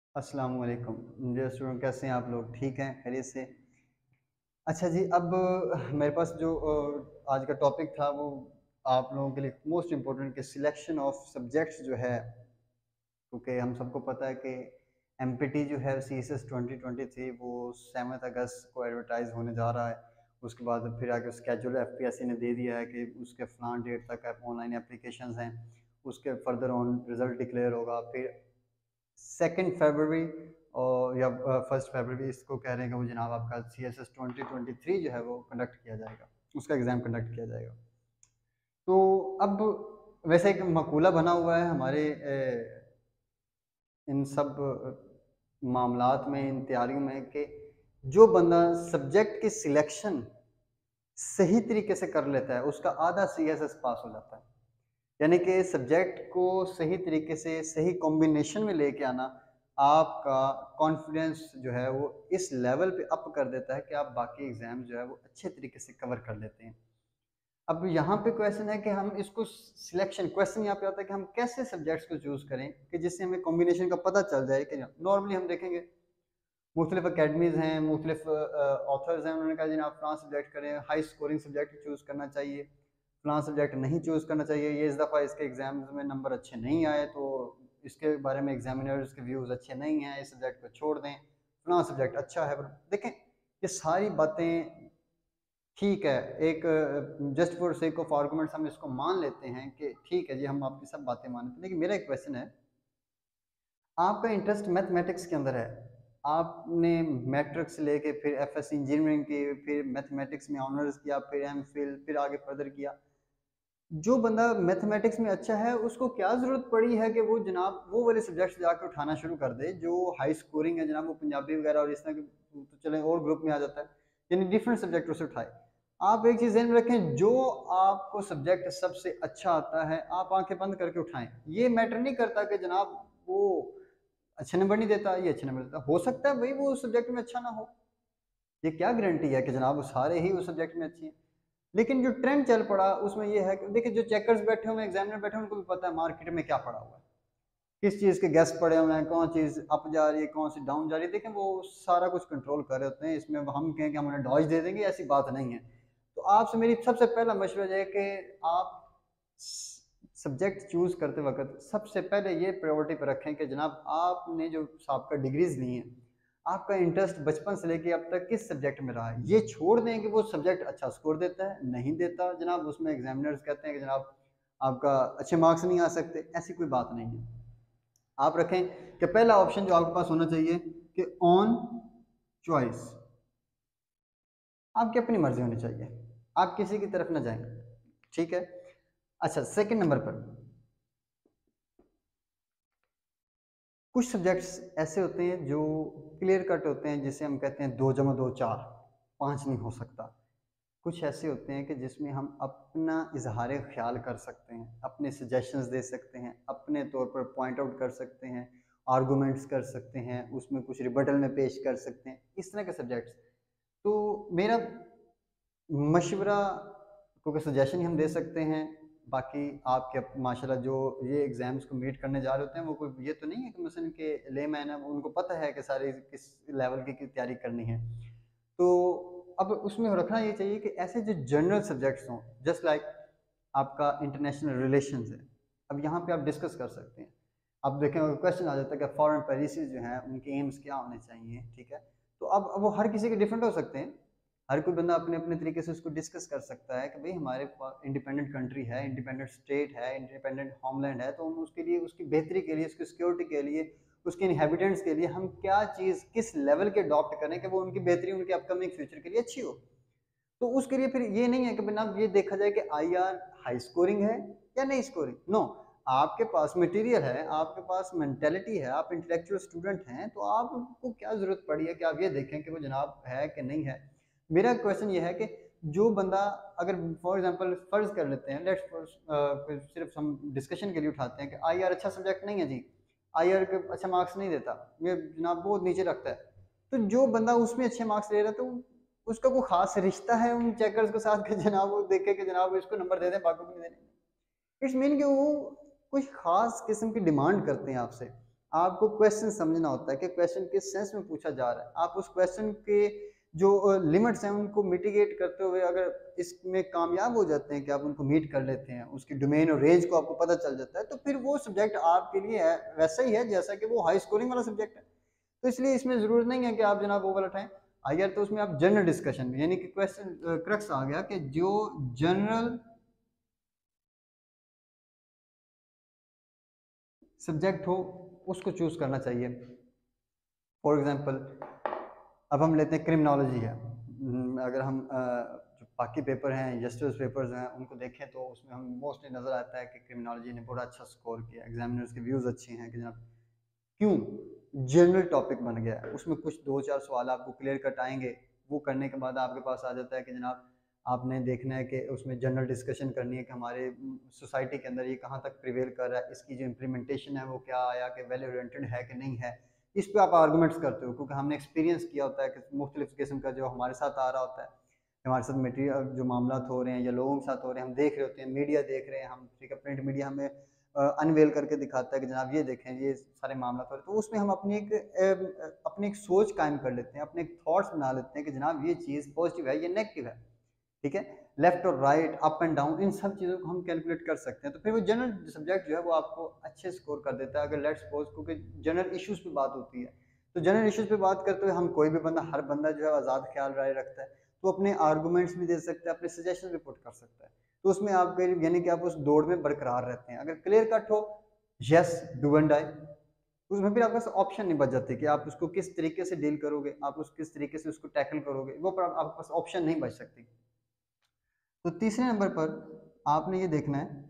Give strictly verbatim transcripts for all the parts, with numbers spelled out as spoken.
अस्सलाम वालेकुम। Dear student, कैसे हैं आप लोग? ठीक हैं, खैरियत से? अच्छा जी, अब मेरे पास जो अ, आज का टॉपिक था वो आप लोगों के लिए मोस्ट इम्पोर्टेंट कि सिलेक्शन ऑफ सब्जेक्ट्स जो है, क्योंकि हम सबको पता है कि एमपीटी जो है C S S twenty twenty three वो सेवन्थ अगस्त को एडवर्टाइज होने जा रहा है। उसके बाद फिर आगे schedule F P S C ने दे दिया है कि उसके फलान डेट तक ऑनलाइन एप्लीकेशंस हैं, उसके फर्दर ऑन रिजल्ट डिक्लेयर होगा। फिर सेकेंड फरवरी और या फर्स्ट फरवरी इसको कह रहे हैं कि वो जनाब आपका C S S twenty twenty three जो है वो कंडक्ट किया जाएगा, उसका एग्ज़ाम कंडक्ट किया जाएगा। तो अब वैसे एक मकूला बना हुआ है हमारे ए, इन सब मामलात में, इन तैयारियों में, कि जो बंदा सब्जेक्ट की सिलेक्शन सही तरीके से कर लेता है उसका आधा सी एस एस पास हो जाता है। यानी कि सब्जेक्ट को सही तरीके से सही कॉम्बिनेशन में लेके आना आपका कॉन्फिडेंस जो है वो इस लेवल पे अप कर देता है कि आप बाकी एग्जाम जो है वो अच्छे तरीके से कवर कर लेते हैं। अब यहाँ पे क्वेश्चन है कि हम इसको सिलेक्शन क्वेश्चन यहाँ पे आता है कि हम कैसे सब्जेक्ट्स को चूज करें कि जिससे हमें कॉम्बिनेशन का पता चल जाए। कि नॉर्मली हम देखेंगे मुख्तलिफ अकेडमीज हैं, मुख्तलिफ ऑथर्स हैं, उन्होंने कहा जी आप फलां सब्जेक्ट करें, हाई स्कोरिंग सब्जेक्ट चूज़ करना चाहिए, फलां सब्जेक्ट नहीं चूज़ करना चाहिए, ये इस दफ़ा इसके एग्जाम्स में नंबर अच्छे नहीं आए तो इसके बारे में एग्जामिनर्स के व्यूज़ अच्छे नहीं हैं, इस सब्जेक्ट को छोड़ दें, फलां सब्जेक्ट अच्छा है। देखें, ये सारी बातें ठीक है, एक just for sake of arguments हम इसको मान लेते हैं कि ठीक है जी, हम आपकी सब बातें मानते हैं। लेकिन मेरा एक क्वेश्चन है, आपका इंटरेस्ट मैथमेटिक्स के अंदर है, आपने मैट्रिक्स से लेके फिर एफएससी इंजीनियरिंग की, फिर मैथमेटिक्स में ऑनर्स किया, फिर एमफिल, फिर आगे फर्दर किया। जो बंदा मैथमेटिक्स में अच्छा है उसको क्या ज़रूरत पड़ी है कि वो जनाब वो वाले सब्जेक्ट्स जाके उठाना शुरू कर दे जो हाई स्कोरिंग है, जनाब वो पंजाबी वगैरह और इस तरह के तो चले और ग्रुप में आ जाता है, यानी डिफरेंट सब्जेक्ट उसे उठाए। आप एक चीज़ ध्यान में रखें, जो आपको सब्जेक्ट सबसे अच्छा आता है आप आंखें बंद करके उठाएं। ये मैटर नहीं करता कि जनाब वो अच्छे नंबर नहीं देता, ये अच्छे नंबर देता, हो सकता है भाई वो उस सब्जेक्ट में अच्छा ना हो, ये क्या गारंटी है कि जनाब वो सारे ही उस सब्जेक्ट में अच्छे हैं। लेकिन जो ट्रेंड चल पड़ा उसमें ये है कि देखिए जो चेकर्स बैठे हुए हैं, एग्जामिनर बैठे हैं, उनको भी पता है मार्केट में क्या पड़ा हुआ है, किस चीज़ के गेस पड़े हुए हैं, कौन चीज़ अप जा रही है, कौन सी डाउन जा रही है। देखें वो सारा कुछ कंट्रोल कर रहे होते हैं, इसमें हम कहें कि हम उन्हें डॉज दे देंगे, ऐसी बात नहीं है। तो आपसे मेरी सबसे पहला मशवरा है कि आप सब्जेक्ट चूज करते वक्त सबसे पहले ये प्रायोरिटी पर रखें कि जनाब आपने जो आपका डिग्रीज ली हैं, आपका इंटरेस्ट बचपन से लेके अब तक किस सब्जेक्ट में रहा है। ये छोड़ दें कि वो सब्जेक्ट अच्छा स्कोर देता है, नहीं देता जनाब उसमें एग्जामिनर्स कहते हैं कि जनाब आपका अच्छे मार्क्स नहीं आ सकते, ऐसी कोई बात नहीं है। आप रखें कि पहला ऑप्शन जो आपके पास होना चाहिए कि ऑन चॉइस, आपकी अपनी मर्जी होनी चाहिए, आप किसी की तरफ ना जाएं, ठीक है। अच्छा, सेकंड नंबर पर कुछ सब्जेक्ट्स ऐसे होते हैं जो क्लियर कट होते हैं, जिसे हम कहते हैं दो जमा दो चार, पाँच नहीं हो सकता। कुछ ऐसे होते हैं कि जिसमें हम अपना इजहार ख्याल कर सकते हैं, अपने सजेशंस दे सकते हैं, अपने तौर पर पॉइंट आउट कर सकते हैं, आर्गूमेंट्स कर सकते हैं, उसमें कुछ रिबटल में पेश कर सकते हैं, इस तरह के सब्जेक्ट्स। तो मेरा मशवरा, क्योंकि सजेशन ही हम दे सकते हैं, बाकी आपके माशाल्लाह जो ये एग्ज़ाम्स को मीट करने जा रहे होते हैं वो कोई ये तो नहीं है कि मसलन के लेमैन है, उनको पता है कि सारे किस लेवल की, की तैयारी करनी है। तो अब उसमें रखना ये चाहिए कि ऐसे जो जनरल सब्जेक्ट्स हों, जस्ट लाइक आपका इंटरनेशनल रिलेशंस है, अब यहाँ पे आप डिस्कस कर सकते हैं। अब देखें क्वेश्चन आ जाता है कि फॉरेन पॉलिसी जो हैं उनके एम्स क्या होने चाहिए, ठीक है। तो अब अब वो हर किसी के डिफरेंट हो सकते हैं, हर कोई बंदा अपने अपने तरीके से उसको डिस्कस कर सकता है कि भाई हमारे पास इंडिपेंडेंट कंट्री है, इंडिपेंडेंट स्टेट है, इंडिपेंडेंट होमलैंड है, तो हम उसके लिए, उसकी बेहतरी के लिए, उसकी सिक्योरिटी के लिए, उसके इनहेबिटेंट्स के लिए हम क्या चीज़ किस लेवल के अडॉप्ट करें कि वो उनकी बेहतरी, उनके अपकमिंग फ्यूचर के लिए अच्छी हो। तो उसके लिए फिर ये नहीं है कि बिना ये देखा जाए कि आई आर हाई स्कोरिंग है या नहीं स्कोरिंग, नो। आपके पास मटेरियल है, आपके पास मेंटेलिटी है, आप इंटेलेक्चुअल स्टूडेंट हैं, तो आपको क्या जरूरत पड़ी है कि आप ये देखें कि वो जनाब है कि नहीं है। मेरा क्वेश्चन ये है कि जो बंदा, अगर फॉर एग्जांपल फर्ज कर लेते हैं, लेट्स सिर्फ हम डिस्कशन के लिए उठाते हैं कि आई आर अच्छा सब्जेक्ट नहीं है जी, आई आर के अच्छा मार्क्स नहीं देता, ये जनाब बहुत नीचे रखता है। तो जो बंदा उसमें अच्छे मार्क्स ले रहा है तो उसका कोई खास रिश्ता है उन चेकर्स के साथ कि जनाब वो देखे कि जनाब इसको नंबर दे दें, बाकी को नहीं देने। इट्स मीन कि वो कुछ खास किस्म की डिमांड करते हैं आपसे। आपको क्वेश्चन समझना होता है कि क्वेश्चन किस सेंस में पूछा जा रहा है। आप उस क्वेश्चन के जो लिमिट्स हैं उनको मिटिगेट करते हुए अगर इसमें कामयाब हो जाते हैं कि आप उनको मीट कर लेते हैं, उसकी डोमेन और रेंज को आपको पता चल जाता है, तो फिर वो सब्जेक्ट आपके लिए है वैसा ही है जैसा कि वो हाई स्कोरिंग वाला सब्जेक्ट है। तो इसलिए इसमें ज़रूरत नहीं है कि आप जनाब वो वाला उठाएं। अगर तो उसमें आप जनरल डिस्कशन यानी कि क्वेश्चन क्रक्स आ गया कि जो जनरल सब्जेक्ट हो उसको चूज करना चाहिए। फॉर एग्जांपल अब हम लेते हैं क्रिमिनोलॉजी है। हम्म, अगर हम अ, जो बाकी पेपर हैं यस्टर्स पेपर्स हैं उनको देखें तो उसमें हम मोस्टली नज़र आता है कि क्रिमिनोलॉजी ने बड़ा अच्छा स्कोर किया, एग्जामिनर्स के व्यूज़ अच्छे हैं कि जनाब क्यों जनरल टॉपिक बन गया है। उसमें कुछ दो चार सवाल आपको क्लियर कट आएंगे, वो करने के बाद आपके पास आ जाता है कि जनाब आपने देखना है कि उसमें जनरल डिस्कशन करनी है कि हमारे सोसाइटी के अंदर ये कहाँ तक प्रिवेल कर रहा है, इसकी जो इम्प्लीमेंटेशन है वो क्या आया कि वेल ओरिएंटेड है कि नहीं है। इस पे आप आर्गूमेंट्स करते हो क्योंकि हमने एक्सपीरियंस किया होता है कि मुख्तलिफ किस्म का जो हमारे साथ आ रहा होता है, हमारे साथ मटीरियल जो मामला हो रहे हैं या लोगों के साथ हो रहे हैं, हम देख रहे होते हैं, मीडिया देख रहे हैं हम, ठीक है, प्रिंट मीडिया हमें अनवेल करके दिखाता है कि जनाब ये देखें ये सारे मामला हो रहे हैं, तो उसमें हम अपनी एक अ, अपनी एक सोच कायम कर लेते हैं, अपने एक थॉट्स बना लेते हैं कि जनाब ये चीज़ पॉजिटिव है या नेगेटिव है, ठीक है। लेफ्ट और राइट, अप एंड डाउन, इन सब चीज़ों को हम कैलकुलेट कर सकते हैं। तो फिर वो जनरल सब्जेक्ट जो है वो आपको अच्छे स्कोर कर देता है। अगर लेट्स सपोज क्योंकि जनरल इश्यूज़ पे बात होती है, तो जनरल इश्यूज़ पे बात करते हुए हम कोई भी बंदा, हर बंदा जो है आज़ाद ख्याल राय रखता है, तो अपने आर्गूमेंट्स भी दे सकता है, अपने सजेशन भी पुट कर सकता है। तो उसमें आप यानी कि आप उस दौड़ में बरकरार रहते हैं। अगर क्लियर कट हो यस डू एंड डाई, उसमें फिर आपके पास ऑप्शन नहीं बच जाते कि आप उसको किस तरीके से डील करोगे, आप उस किस तरीके से उसको टैकल करोगे, वो पर आपके पास ऑप्शन नहीं बच सकती। तो तीसरे नंबर पर आपने ये देखना है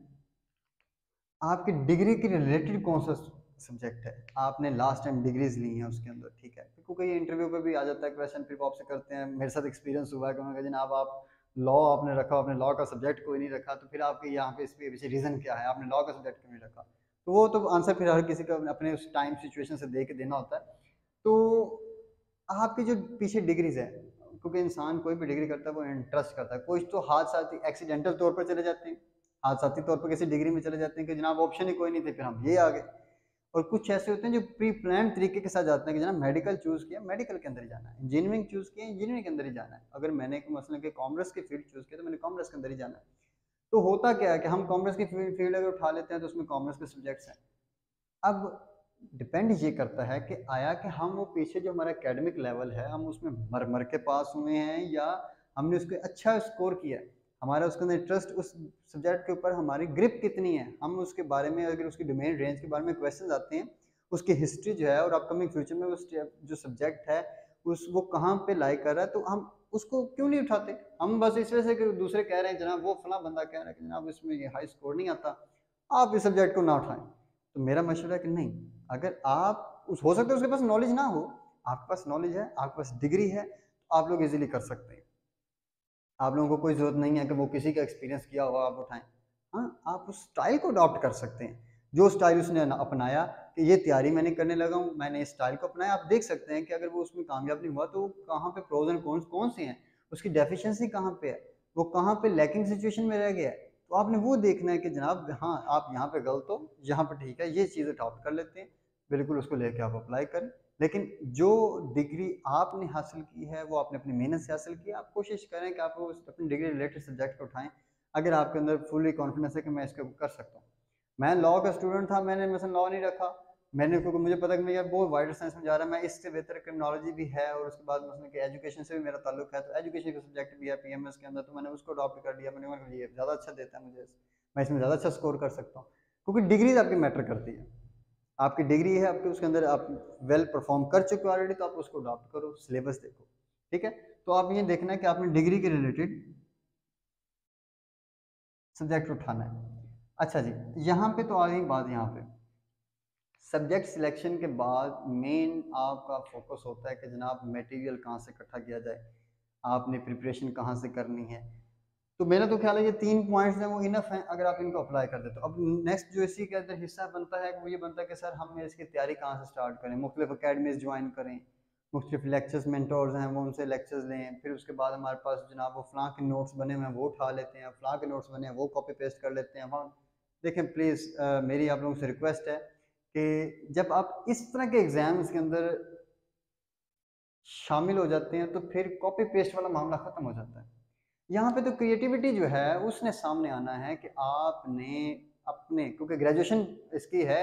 आपकी डिग्री के रिलेटेड कौन सा सब्जेक्ट है। आपने लास्ट टाइम डिग्रीज ली हैं उसके अंदर, ठीक है, क्योंकि ये इंटरव्यू पे भी आ जाता है क्वेश्चन, फिर वो आपसे करते हैं, मेरे साथ एक्सपीरियंस हुआ है कि उन्होंने कहा जनाब आप लॉ आपने रखा, आपने लॉ का सब्जेक्ट कोई नहीं रखा, तो फिर आपके यहाँ पे इसके पीछे रीज़न क्या है, आपने लॉ का सब्जेक्ट क्यों नहीं रखा। तो वो तो आंसर फिर हर किसी का अपने उस टाइम सिचुएशन से दे के देना होता है। तो आपकी जो पीछे डिग्रीज है, क्योंकि इंसान कोई भी डिग्री करता है वो इंटरेस्ट करता है, कोई तो हाथ साथ एक्सीडेंटल तौर पर चले जाते हैं, हादसाती तौर पर किसी डिग्री में चले जाते हैं कि जनाब ऑप्शन ही कोई नहीं थे फिर हम ये आ गए, और कुछ ऐसे होते हैं जो प्री प्लान तरीके के साथ जाते हैं कि जनाब मेडिकल चूज़ किया मेडिकल के अंदर ही जाना है, इंजीनियरिंग चूज़ किया इंजीनियरिंग के अंदर ही जाना है, अगर मैंने मसलन के कॉमर्स की फील्ड चूज़ किया तो मैंने कॉमर्स के अंदर ही जाना है। तो होता क्या है कि हम कॉमर्स की फील्ड अगर उठा लेते हैं तो उसमें कॉमर्स के सब्जेक्ट्स हैं। अब डिपेंड ये करता है कि आया कि हम वो पीछे जो हमारा एकेडमिक लेवल है हम उसमें मर मर के पास हुए हैं या हमने उसके अच्छा स्कोर किया है, हमारा उसके अंदर इंटरेस्ट, उस सब्जेक्ट के ऊपर हमारी ग्रिप कितनी है, हम उसके बारे में अगर उसकी डोमेन रेंज के बारे में क्वेश्चन आते हैं, उसकी हिस्ट्री जो है और अपकमिंग फ्यूचर में उस जो सब्जेक्ट है उस वो कहाँ पे लाई कर रहा है, तो हम उसको क्यों नहीं उठाते। हम बस इस वजह से कि दूसरे कह रहे हैं जनाब वो फला बंदा कह रहा है कि जनाब इसमें ये हाई स्कोर नहीं आता, आप इस सब्जेक्ट को ना उठाएं। तो मेरा मशवरा है कि नहीं, अगर आप उस हो सकता है उसके पास नॉलेज ना हो, आपके पास नॉलेज है, आपके पास डिग्री है, तो आप लोग इजीली कर सकते हैं। आप लोगों को कोई ज़रूरत नहीं है कि वो किसी का एक्सपीरियंस किया हुआ आप उठाएं। हाँ, आप उस स्टाइल को अडॉप्ट कर सकते हैं जो स्टाइल उसने अपनाया कि ये तैयारी मैंने करने लगा हूँ, मैंने इस स्टाइल को अपनाया। आप देख सकते हैं कि अगर वो उसमें कामयाब नहीं हुआ तो कहाँ पे प्रोज एंड कॉन्स कौन से हैं, उसकी डेफिशिएंसी कहाँ पे है, वो कहाँ पे लैकिंग सिचुएशन में रह गया है। तो आपने वो देखना है कि जनाब हाँ आप यहाँ पे गलत हो, यहाँ पे ठीक है, ये चीज़ अडॉप्ट कर लेते हैं, बिल्कुल उसको लेके आप अप्लाई करें। लेकिन जो डिग्री आपने हासिल की है वो आपने अपनी मेहनत से हासिल की है, आप कोशिश करें कि आप वो अपनी डिग्री रिलेटेड सब्जेक्ट को उठाएं अगर आपके अंदर फुली कॉन्फिडेंस है कि मैं इसको कर सकता हूँ। मैं लॉ का स्टूडेंट था, मैंने मतलब लॉ नहीं रखा, मैंने क्योंकि मुझे पता कि मैं यार बहुत वाइडर साइंस में जा रहा है, मैं इससे बेहतर क्रिमिनोलॉजी भी है और उसके बाद मतलब कि एजुकेशन से भी मेरा ताल्लुक है, तो एजुकेशन का सब्जेक्ट भी है पीएमएस के अंदर, तो मैंने उसको अडॉप्ट कर लिया। मैंने कहा ये ज़्यादा अच्छा देता है मुझे, मैं इसमें ज़्यादा अच्छा स्कोर कर सकता हूँ, क्योंकि डिग्रीज आपकी मैटर करती है। आपकी डिग्री है आपके उसके अंदर आप वेल परफॉर्म कर चुके हो ऑलरेडी, तो आप उसको अडॉप्ट करो, सिलेबस देखो, ठीक है। तो आप ये देखना है कि आपने डिग्री के रिलेटेड सब्जेक्ट उठाना है। अच्छा जी, यहाँ पे तो आ गई बात, यहाँ पे सब्जेक्ट सिलेक्शन के बाद मेन आपका फोकस होता है कि जनाब मटेरियल कहाँ से इकट्ठा किया जाए, आपने प्रिपरेशन कहाँ से करनी है। तो मेरा तो ख्याल है ये तीन पॉइंट्स हैं वो इनफ हैं अगर आप इनको अप्लाई कर दे तो। अब नेक्स्ट जो इसी के अंदर हिस्सा बनता है वो ये बनता है कि सर हम इसकी तैयारी कहाँ से स्टार्ट करें, मुख्तलिफ अकेडमीज ज्वाइन करें, मुख्तलिफ लेक्चर्स मेंटोर्स हैं वो उनसे लेक्चर्स लें, फिर उसके बाद हमारे पास जनाब वो फ़लाँ के नोट्स बने हुए हैं वो उठा लेते हैं, फ़लाँ के नोट्स बने हैं वो कॉपी पेस्ट कर लेते हैं। वहाँ देखें प्लीज़ मेरी आप लोगों से रिक्वेस्ट है कि जब आप इस तरह के एग्ज़ाम्स के अंदर शामिल हो जाते हैं तो फिर कॉपी पेस्ट वाला मामला ख़त्म हो जाता है। यहाँ पे तो क्रिएटिविटी जो है उसने सामने आना है कि आपने अपने, क्योंकि ग्रेजुएशन इसकी है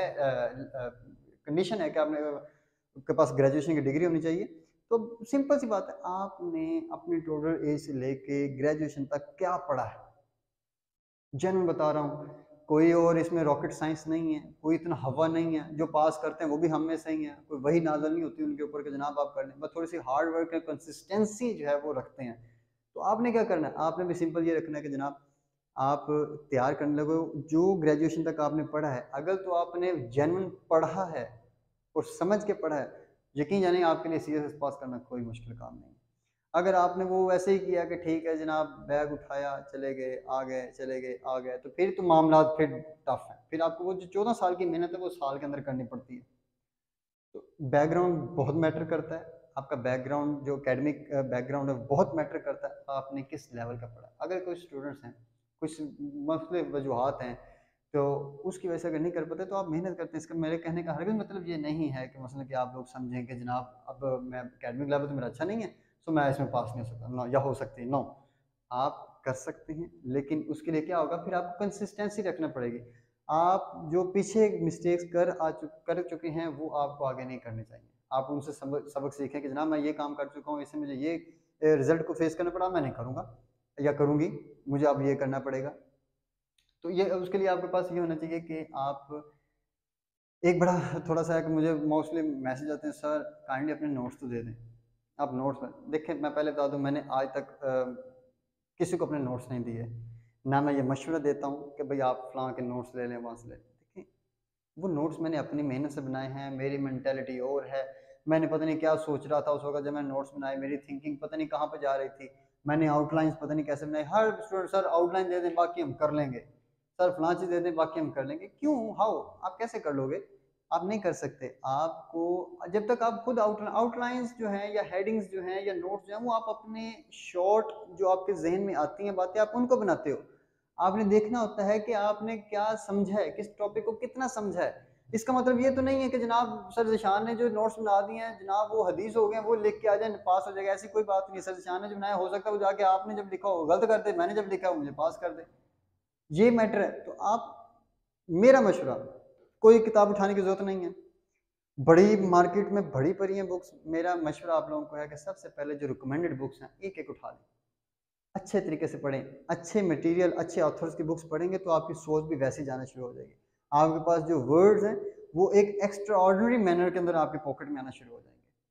कंडीशन है कि आपने के पास ग्रेजुएशन की डिग्री होनी चाहिए। तो सिंपल सी बात है, आपने अपनी टोटल एज से लेके ग्रेजुएशन तक क्या पढ़ा है। जेन्युइन बता रहा हूँ, कोई और इसमें रॉकेट साइंस नहीं है, कोई इतना हवा नहीं है, जो पास करते हैं वो भी हम में से ही हैं, कोई वही नाज़िल नहीं होती उनके ऊपर कि जनाब आप कर लें, बस थोड़ी सी हार्ड वर्क है, कंसिस्टेंसी जो है वो रखते हैं। तो आपने क्या करना है, आपने भी सिंपल ये रखना है कि जनाब आप तैयार करने लगो जो ग्रेजुएशन तक आपने पढ़ा है। अगर तो आपने जेन्युइन पढ़ा है और समझ के पढ़ा है, यकीन जानिए आपके लिए सी एस एस पास करना कोई मुश्किल काम नहीं। अगर आपने वो वैसे ही किया कि ठीक है जनाब बैग उठाया चले गए आ गए चले गए आ गए, तो फिर तो मामला फिर टफ है, फिर आपको वो जो चौदह साल की मेहनत है वो साल के अंदर करनी पड़ती है। तो बैकग्राउंड बहुत मैटर करता है, आपका बैकग्राउंड जो एकेडमिक बैकग्राउंड है बहुत मैटर करता है, आपने किस लेवल का पढ़ा। अगर कोई स्टूडेंट्स हैं, कुछ मसले वजूहत हैं, तो उसकी वजह से अगर नहीं कर पाते तो आप मेहनत करते हैं। इसका मेरे कहने का हरगिज़ मतलब ये नहीं है कि मसलन कि आप लोग समझें कि जनाब अब मैं एकेडमिक लेवल तो मेरा अच्छा नहीं है तो मैं इसमें पास नहीं हो सकता, नो, या हो सकती है, नो, आप कर सकते हैं, लेकिन उसके लिए क्या होगा, फिर आपको कंसिस्टेंसी रखना पड़ेगी। आप जो पीछे मिस्टेक्स कर आ चु कर चुके हैं वो आपको आगे नहीं करने चाहिए। आप उनसे सबक सबक सीखें कि जनाब मैं ये काम कर चुका हूँ, इससे मुझे ये रिजल्ट को फेस करना पड़ा, मैं नहीं करूँगा या करूँगी, मुझे अब ये करना पड़ेगा। तो ये उसके लिए आपके पास ये होना चाहिए कि आप एक बड़ा थोड़ा-सा है कि मुझे मोस्टली मैसेज आते हैं, सर काइंडली अपने नोट्स तो दे दें। आप नोट्स में देखिए, मैं पहले बता दूँ, मैंने आज तक अ, किसी को अपने नोट्स नहीं दिए। ना मैं ये मशवरा देता हूँ कि भई आप फलाँ के नोट्स ले लें, वहाँ से ले लें। देखिए, वो नोट्स मैंने अपनी मेहनत से बनाए हैं, मेरी मेंटालिटी और है। मैंने पता नहीं क्या सोच रहा था उस वक़्त जब मैंने नोट्स बनाए, मेरी थिंकिंग पता नहीं कहाँ पे जा रही थी। मैंने आउटलाइन्स पता नहीं कैसे बनाई। हर स्टूडेंट, सर आउटलाइन दे दें बाकी हम कर लेंगे। सर फलाँ चीज़ दे दें बाकी हम कर लेंगे। क्यों? हाउ? आप कैसे कर लोगे? आप नहीं कर सकते। आपको जब तक आप खुद आउट आउटलाइंस जो हैं या हेडिंग्स जो हैं या नोट्स जो हैं वो आप अपने शॉर्ट जो आपके ज़हन में आती हैं बातें आप उनको बनाते हो। आपने देखना होता है कि आपने क्या समझा है, किस टॉपिक को कितना समझा है। इसका मतलब ये तो नहीं है कि जनाब सर ज़िशान ने जो नोट्स बना दिए हैं जनाब वो हदीस हो गए, वो लिख के आ जाए पास हो जाएगा, ऐसी कोई बात नहीं है। सर ज़िशान ने जो बनाया हो सकता है वो जाके आपने जब लिखा हो गलत कर दे, मैंने जब लिखा हो मुझे पास कर दे। ये मैटर है। तो आप, मेरा मशवरा, कोई किताब उठाने की ज़रूरत नहीं है। बड़ी मार्केट में बड़ी पड़ी हैं बुक्स। मेरा मशवरा आप लोगों को है कि सबसे पहले जो रिकमेंडेड बुक्स हैं एक-एक उठा लें। अच्छे तरीके से पढ़ें, अच्छे मटेरियल, अच्छे ऑथर्स की बुक्स पढ़ेंगे तो आपकी सोच भी वैसे ही जाना शुरू हो जाएगी। आपके पास जो वर्ड्स हैं वो एक एक्स्ट्रा ऑर्डिनरी मैनर के अंदर आपके पॉकेट में आना शुरू हो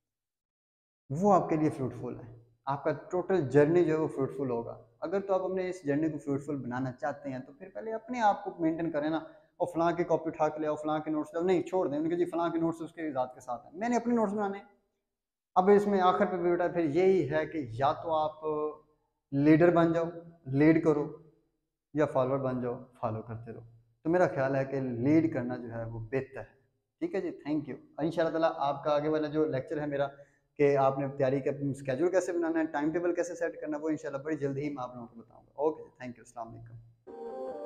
जाएंगे। वो आपके लिए फ्रूटफुल है। आपका टोटल जर्नी जो है वो फ्रूटफुल होगा। अगर तो आप अपने इस जर्नी को फ्रूटफुल बनाना चाहते हैं तो फिर पहले अपने आप को मेंटेन करें ना। और फलां की कॉपी उठा के ले आओ, फलां के नोट्स ले आओ, नहीं छोड़ दें उनके जी फलां के नोट्स उसके ज़ात के साथ हैं, मैंने अपने नोट्स बनाने। अब इसमें आखिर पे बेटा फिर यही है कि या तो आप लीडर बन जाओ, लीड करो, या फॉलोअर बन जाओ, फॉलो करते रहो। तो मेरा ख्याल है कि लीड करना जो है वो बेहतर है। ठीक है जी, थैंक यू। इंशाल्लाह ताला आपका आगे वाला जो लेक्चर है मेरा कि आपने तैयारी का स्केड्यूल कैसे बनाना है, टाइम टेबल कैसे सेट करना है, वो इंशाल्लाह बड़ी जल्दी ही मैं आप लोगों को बताऊंगा। ओके, थैंक यू, अस्सलाम वालेकुम।